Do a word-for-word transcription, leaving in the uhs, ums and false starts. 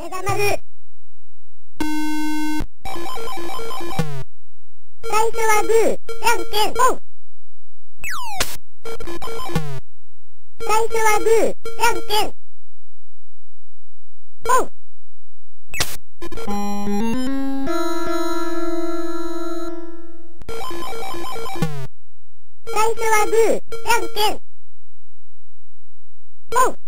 れがまる。最初はグー、じゃんけんぽん。最初はグー、じゃんけんぽん。最初はグー、じゃんけんぽん。